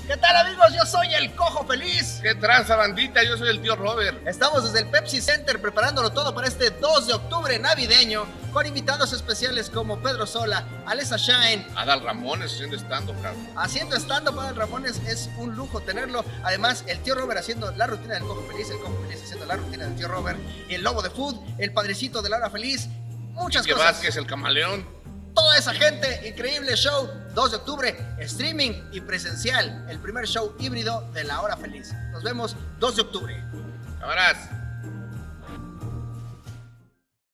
¿Qué tal, amigos? Yo soy el Cojo Feliz. ¿Qué tranza, bandita? Yo soy el tío Robert. Estamos desde el Pepsi Center preparándolo todo para este 2 de octubre navideño, con invitados especiales como Pedro Sola, Alessa Shine. Adal Ramones haciendo stand-up, cabrón. Haciendo stand-up, Adal Ramones, es un lujo tenerlo. Además, el tío Robert haciendo la rutina del Cojo Feliz, el Cojo Feliz haciendo la rutina del tío Robert, el Lobo de Food, el Padrecito de la Hora Feliz, muchas Quique cosas. Vázquez, el Camaleón. Toda esa gente, increíble show, 2 de octubre, streaming y presencial, el primer show híbrido de la Hora Feliz. Nos vemos 2 de octubre. Cámaras.